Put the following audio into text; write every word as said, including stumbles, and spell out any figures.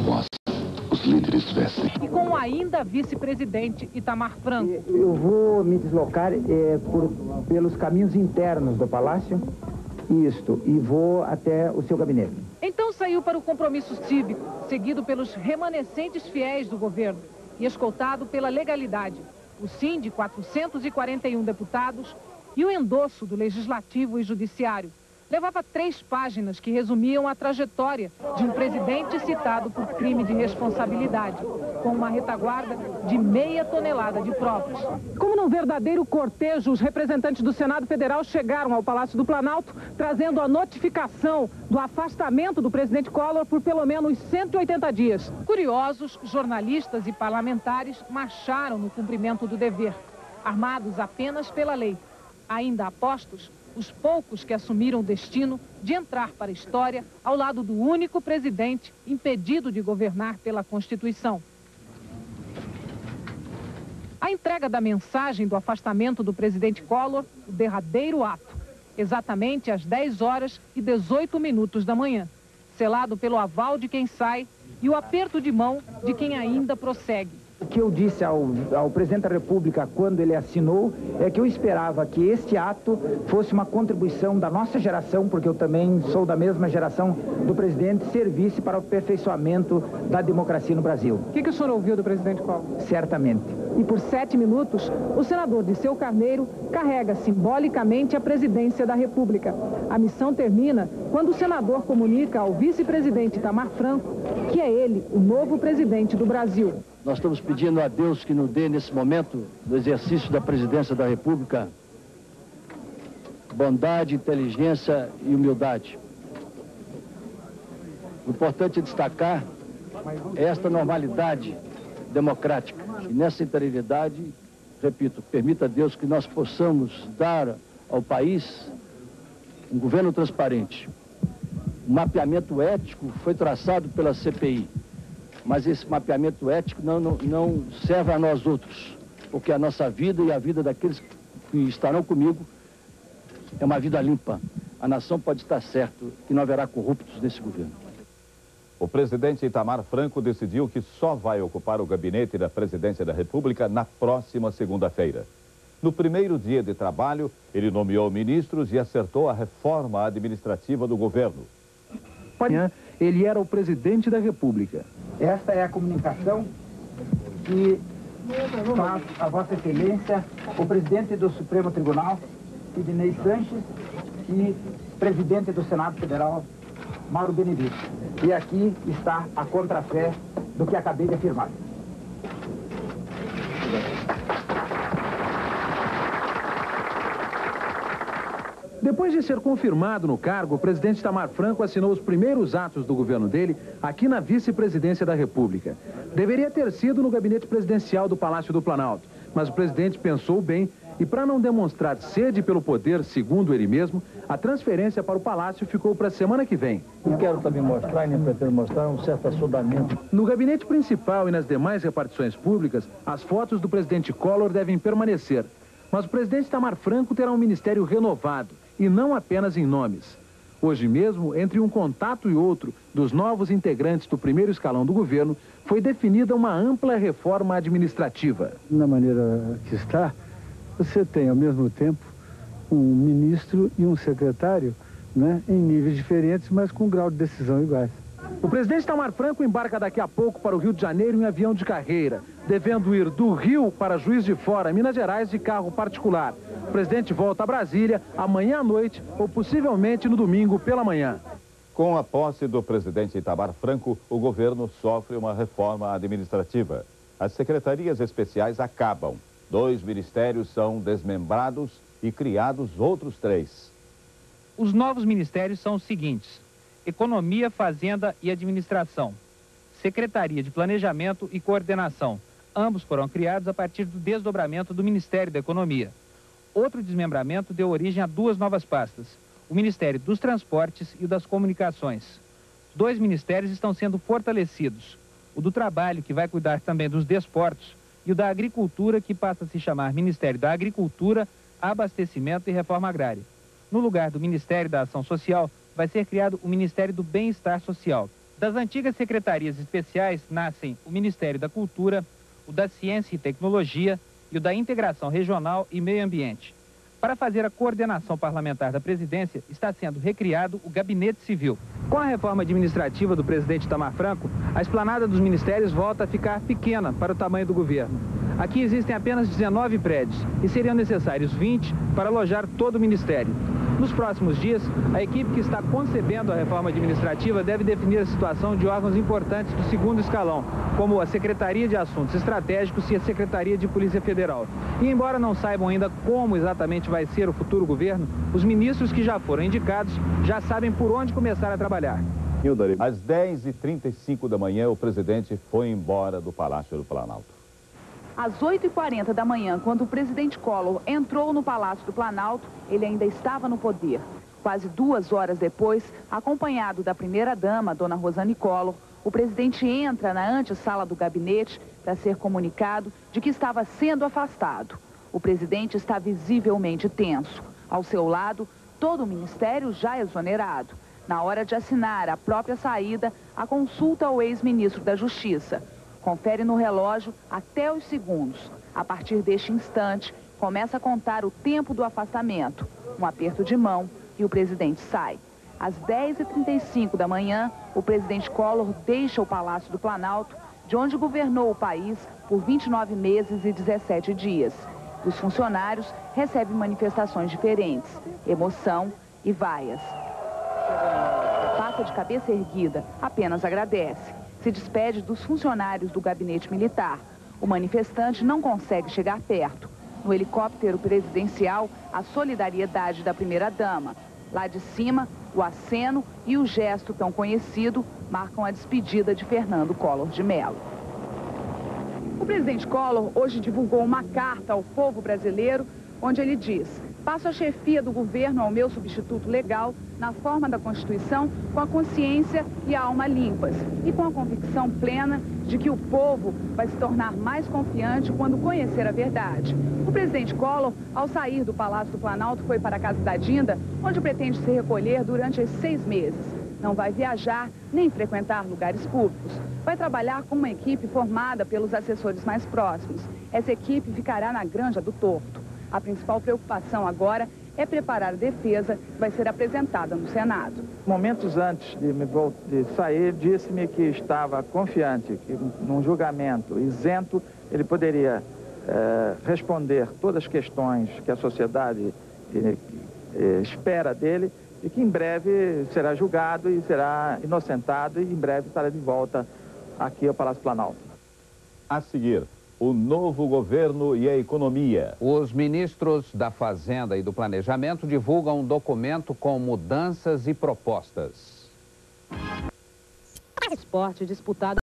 voz, os líderes vestem. E com o ainda vice-presidente Itamar Franco. Eu vou me deslocar é, por, pelos caminhos internos do Palácio, isto, e vou até o seu gabinete. Então saiu para o compromisso cívico, seguido pelos remanescentes fiéis do governo e escoltado pela legalidade. O sim de quatrocentos e quarenta e um deputados e o endosso do Legislativo e Judiciário. Levava três páginas que resumiam a trajetória de um presidente citado por crime de responsabilidade, com uma retaguarda de meia tonelada de provas. Como num verdadeiro cortejo, os representantes do Senado Federal chegaram ao Palácio do Planalto, trazendo a notificação do afastamento do presidente Collor por pelo menos cento e oitenta dias. Curiosos, jornalistas e parlamentares marcharam no cumprimento do dever, armados apenas pela lei. Ainda apostos, os poucos que assumiram o destino de entrar para a história ao lado do único presidente impedido de governar pela Constituição. A entrega da mensagem do afastamento do presidente Collor, o derradeiro ato, exatamente às dez horas e dezoito minutos da manhã, selado pelo aval de quem sai e o aperto de mão de quem ainda prossegue. O que eu disse ao, ao presidente da República quando ele assinou é que eu esperava que este ato fosse uma contribuição da nossa geração, porque eu também sou da mesma geração do presidente, servisse para o aperfeiçoamento da democracia no Brasil. O que, que o senhor ouviu do presidente Collor? Certamente. E por sete minutos, o senador Dirceu Carneiro carrega simbolicamente a presidência da República. A missão termina quando o senador comunica ao vice-presidente Itamar Franco que é ele o novo presidente do Brasil. Nós estamos pedindo a Deus que nos dê, nesse momento do exercício da presidência da República, bondade, inteligência e humildade. O importante é destacar esta normalidade democrática. E nessa interioridade, repito, permita a Deus que nós possamos dar ao país um governo transparente. O mapeamento ético foi traçado pela C P I. Mas esse mapeamento ético não, não, não serve a nós outros, porque a nossa vida e a vida daqueles que estarão comigo é uma vida limpa. A nação pode estar certo que não haverá corruptos nesse governo. O presidente Itamar Franco decidiu que só vai ocupar o gabinete da presidência da República na próxima segunda-feira. No primeiro dia de trabalho, ele nomeou ministros e acertou a reforma administrativa do governo. Ele era o presidente da República. Esta é a comunicação que faz a Vossa Excelência, o presidente do Supremo Tribunal, Sidney Sanches, e presidente do Senado Federal, Mauro Benevides. E aqui está a contrafé do que acabei de afirmar. Depois de ser confirmado no cargo, o presidente Itamar Franco assinou os primeiros atos do governo dele aqui na vice-presidência da República. Deveria ter sido no gabinete presidencial do Palácio do Planalto, mas o presidente pensou bem e, para não demonstrar sede pelo poder, segundo ele mesmo, a transferência para o Palácio ficou para a semana que vem. E quero também mostrar, e nem pretendo mostrar, um certo assodamento. No gabinete principal e nas demais repartições públicas, as fotos do presidente Collor devem permanecer. Mas o presidente Itamar Franco terá um ministério renovado, e não apenas em nomes. Hoje mesmo, entre um contato e outro dos novos integrantes do primeiro escalão do governo, foi definida uma ampla reforma administrativa. Na maneira que está, você tem ao mesmo tempo um ministro e um secretário, né, em níveis diferentes, mas com grau de decisão iguais. O presidente Itamar Franco embarca daqui a pouco para o Rio de Janeiro em avião de carreira, devendo ir do Rio para Juiz de Fora, Minas Gerais, de carro particular. O presidente volta a Brasília amanhã à noite ou possivelmente no domingo pela manhã. Com a posse do presidente Itamar Franco, o governo sofre uma reforma administrativa. As secretarias especiais acabam. Dois ministérios são desmembrados e criados outros três. Os novos ministérios são os seguintes: Economia, Fazenda e Administração, Secretaria de Planejamento e Coordenação. Ambos foram criados a partir do desdobramento do Ministério da Economia. Outro desmembramento deu origem a duas novas pastas, o Ministério dos Transportes e o das Comunicações. Os dois ministérios estão sendo fortalecidos. O do Trabalho, que vai cuidar também dos desportos, e o da Agricultura, que passa a se chamar Ministério da Agricultura, Abastecimento e Reforma Agrária. No lugar do Ministério da Ação Social, vai ser criado o Ministério do Bem-Estar Social. Das antigas secretarias especiais nascem o Ministério da Cultura, o da Ciência e Tecnologia e o da Integração Regional e Meio Ambiente. Para fazer a coordenação parlamentar da presidência, está sendo recriado o Gabinete Civil. Com a reforma administrativa do presidente Itamar Franco, a esplanada dos ministérios volta a ficar pequena para o tamanho do governo. Aqui existem apenas dezenove prédios e seriam necessários vinte para alojar todo o ministério. Nos próximos dias, a equipe que está concebendo a reforma administrativa deve definir a situação de órgãos importantes do segundo escalão, como a Secretaria de Assuntos Estratégicos e a Secretaria de Polícia Federal. E embora não saibam ainda como exatamente vai ser o futuro governo, os ministros que já foram indicados já sabem por onde começar a trabalhar. Às dez e trinta e cinco da manhã, o presidente foi embora do Palácio do Planalto. Às oito e quarenta da manhã, quando o presidente Collor entrou no Palácio do Planalto, ele ainda estava no poder. Quase duas horas depois, acompanhado da primeira-dama, dona Rosane Collor, o presidente entra na antessala do gabinete para ser comunicado de que estava sendo afastado. O presidente está visivelmente tenso. Ao seu lado, todo o ministério já exonerado. Na hora de assinar a própria saída, a consulta ao ex-ministro da Justiça. Confere no relógio até os segundos. A partir deste instante, começa a contar o tempo do afastamento. Um aperto de mão e o presidente sai. Às dez e trinta e cinco da manhã, o presidente Collor deixa o Palácio do Planalto, de onde governou o país por vinte e nove meses e dezessete dias. Os funcionários recebem manifestações diferentes, emoção e vaias. Passa de cabeça erguida, apenas agradece. Se despede dos funcionários do gabinete militar. O manifestante não consegue chegar perto. No helicóptero presidencial, a solidariedade da primeira-dama. Lá de cima, o aceno e o gesto tão conhecido marcam a despedida de Fernando Collor de Mello. O presidente Collor hoje divulgou uma carta ao povo brasileiro, onde ele diz: passo a chefia do governo ao meu substituto legal, na forma da Constituição, com a consciência e a alma limpas e com a convicção plena de que o povo vai se tornar mais confiante quando conhecer a verdade. O presidente Collor, ao sair do Palácio do Planalto, foi para a Casa da Dinda, onde pretende se recolher durante esses seis meses. Não vai viajar nem frequentar lugares públicos. Vai trabalhar com uma equipe formada pelos assessores mais próximos. Essa equipe ficará na Granja do Torto. A principal preocupação agora é preparar a defesa que vai ser apresentada no Senado. Momentos antes de, me de sair, disse-me que estava confiante que num julgamento isento ele poderia eh, responder todas as questões que a sociedade eh, eh, espera dele e que em breve será julgado e será inocentado e em breve estará de volta aqui ao Palácio Planalto. A seguir, o novo governo e a economia. Os ministros da Fazenda e do Planejamento divulgam um documento com mudanças e propostas. Esporte disputado